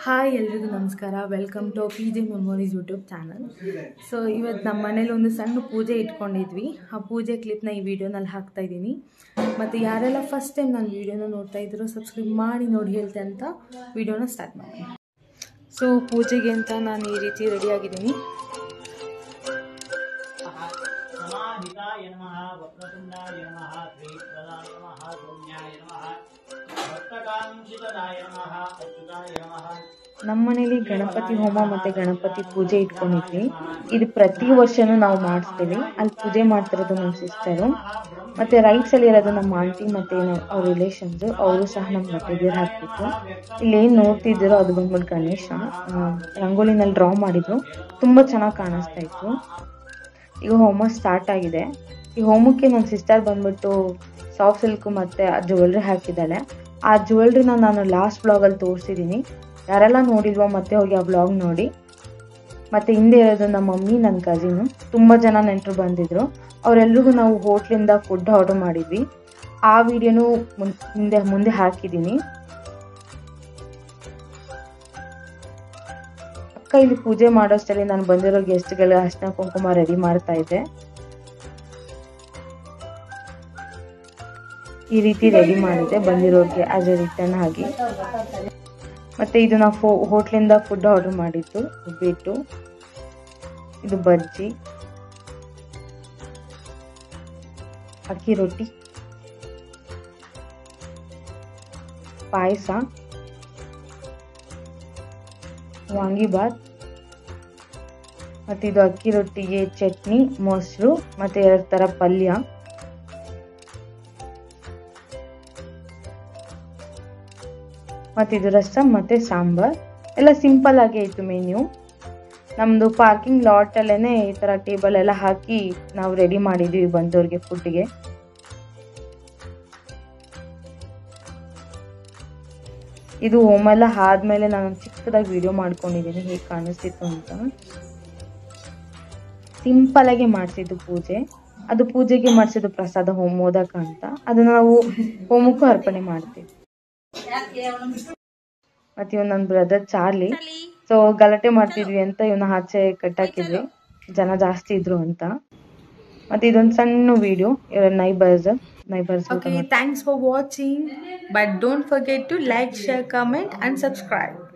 Hi ಎಲ್ರಿಗೂ ನಮಸ್ಕಾರ. Welcome to PJ memories YouTube channel. So ಇವತ್ತು ನಮ್ಮ ಮನೇಲಿ ಒಂದು ಸಣ್ಣ ಪೂಜೆ ಇಟ್ಕೊಂಡಿದ್ವಿ. ಆ ಪೂಜೆ ಕ್ಲಿಪ್ನ ಈ ವಿಡಿಯೋನಲ್ಲಿ ಹಾಕ್ತಾಯಿದ್ದೀನಿ. ಮತ್ತು ಯಾರೆಲ್ಲ ಫಸ್ಟ್ ಟೈಮ್ ನಾನು ವಿಡಿಯೋನ ನೋಡ್ತಾ ಇದ್ರು ಸಬ್ಸ್ಕ್ರೈಬ್ ಮಾಡಿ ನೋಡಿ ಹೇಳ್ತೆ ಅಂತ ವಿಡಿಯೋನ ಸ್ಟಾರ್ಟ್ ಮಾಡಿ. ಸೊ ಪೂಜೆಗೆ ಅಂತ ನಾನು ಈ ರೀತಿ ರೆಡಿಯಾಗಿದ್ದೀನಿ. ನಮ್ಮ ಮನೇಲಿ ಗಣಪತಿ ಹೋಮ ಮತ್ತು ಗಣಪತಿ ಪೂಜೆ ಇಟ್ಕೊಂಡಿದ್ವಿ. ಇದು ಪ್ರತಿ ವರ್ಷನೂ ನಾವು ಮಾಡಿಸ್ತೀವಿ. ಅಲ್ಲಿ ಪೂಜೆ ಮಾಡ್ತಿರೋದು ನಮ್ಮ ಸಿಸ್ಟರು, ಮತ್ತು ರೈಟ್ಸಲ್ಲಿ ಇರೋದು ನಮ್ಮ ಆಂಟಿ ಮತ್ತು ಅವ್ರ ರಿಲೇಷನ್ಸು, ಅವರು ಸಹ ನಮ್ಮ ಬಟ್ಟೆಗೆ ಹಾಕ್ಬಿಟ್ಟು. ಇಲ್ಲಿ ಏನು ನೋಡ್ತಿದ್ದೀರೋ ಅದು ಬಂದ್ಬಿಟ್ಟು ಗಣೇಶ ರಂಗೋಲಿನಲ್ಲಿ ಡ್ರಾ ಮಾಡಿದ್ರು. ತುಂಬ ಚೆನ್ನಾಗಿ ಕಾಣಿಸ್ತಾ ಇತ್ತು. ಈಗ ಹೋಮ ಸ್ಟಾರ್ಟ್ ಆಗಿದೆ. ಈ ಹೋಮಕ್ಕೆ ನನ್ನ ಸಿಸ್ಟರ್ ಬಂದ್ಬಿಟ್ಟು ಸಾಫ್ಟ್ ಸಿಲ್ಕು ಮತ್ತು ಜ್ಯುವೆಲ್ರಿ ಹಾಕಿದ್ದಾಳೆ. ಆ ಜ್ಯುವೆಲ್ರಿನ ನಾನು ಲಾಸ್ಟ್ ವ್ಲಾಗಲ್ಲಿ ತೋರಿಸಿದ್ದೀನಿ. ಯಾರೆಲ್ಲ ನೋಡಿಲ್ವೋ ಮತ್ತೆ ಹೋಗಿ ಆ ವ್ಲಾಗ್ ನೋಡಿ. ಮತ್ತು ಹಿಂದೆ ಇರೋದು ನಮ್ಮ ಮಮ್ಮಿ, ನನ್ನ ಕಸಿನು, ತುಂಬ ಜನ ನೆಂಟರು ಬಂದಿದ್ರು. ಅವರೆಲ್ರಿಗೂ ನಾವು ಹೋಟ್ಲಿಂದ ಫುಡ್ ಆರ್ಡರ್ ಮಾಡಿದ್ವಿ. ಆ ವಿಡಿಯೋನು ಮುಂದೆ ಹಾಕಿದ್ದೀನಿ. ಅಕ್ಕ ಇಲ್ಲಿ ಪೂಜೆ ಮಾಡೋಷ್ಟರಲ್ಲಿ ನಾನು ಬಂದಿರೋ ಗೆಸ್ಟ್ಗಳ ಅರ್ಶಿನ ಕುಂಕುಮ ರೆಡಿ ಮಾಡ್ತಾ ಇದ್ದೆ. ಈ ರೀತಿ ರೆಡಿ ಮಾಡಿದ್ದೆ ಬಂದಿರೋರಿಗೆ ಆಸ್ ಎ ರಿಟರ್ನ್ ಆಗಿ. ಮತ್ತು ಇದು ನಾವು ಹೋಟ್ಲಿಂದ ಫುಡ್ ಆರ್ಡರ್ ಮಾಡಿದ್ದು. ಉಪ್ಪಿಟ್ಟು, ಇದು ಬಜ್ಜಿ, ಅಕ್ಕಿ ರೊಟ್ಟಿ, ಪಾಯಸ, ವಾಂಗಿಬಾತ್, ಮತ್ತು ಇದು ಅಕ್ಕಿ ರೊಟ್ಟಿಗೆ ಚಟ್ನಿ, ಮೊಸರು ಮತ್ತು 2 ಥರ ಪಲ್ಯ. ಮತ್ತು ಇದು ರಸಮ್ ಮತ್ತು ಸಾಂಬಾರ್. ಎಲ್ಲ ಸಿಂಪಲ್ ಆಗೇ ಇತ್ತು ಮೆನ್ಯೂ. ನಮ್ಮದು ಪಾರ್ಕಿಂಗ್ ಲಾಟಲ್ಲೇ ಈ ಥರ ಟೇಬಲ್ ಎಲ್ಲ ಹಾಕಿ ನಾವು ರೆಡಿ ಮಾಡಿದ್ವಿ ಬಂದವ್ರಿಗೆ ಫುಡ್ಗೆ. ಇದು ಹೋಮೆಲ್ಲ ಆದಮೇಲೆ ನಾನು ಚಿಕ್ಕದಾಗಿ ವಿಡಿಯೋ ಮಾಡ್ಕೊಂಡಿದ್ದೀನಿ ಹೇಗೆ ಕಾಣಿಸ್ತಿತ್ತು ಅಂತ. ಸಿಂಪಲಾಗೆ ಮಾಡಿಸಿದ್ದು ಪೂಜೆ. ಅದು ಪೂಜೆಗೆ ಮಾಡಿಸಿದ್ದು ಪ್ರಸಾದ ಮೋದಕ ಅಂತ. ಅದನ್ನು ನಾವು ಹೋಮಕ್ಕೂ ಅರ್ಪಣೆ ಮಾಡ್ತೀವಿ. ಮತ್ತೆ ಇವನು ನನ್ನ ಬ್ರದರ್ ಚಾರ್ಲಿ. ಸೊ ಗಲಾಟೆ ಮಾಡ್ತಿದ್ವಿ ಅಂತ ಇವನ್ನ ಆಚೆ ಕಟ್ಟಾಕಿದ್ವಿ, ಜನ ಜಾಸ್ತಿ ಇದ್ರು ಅಂತ. ಮತ್ತೆ ಇದೊಂದು ಸಣ್ಣ video neighbours. Okay, thanks for watching, but don't forget to like, share, comment and subscribe.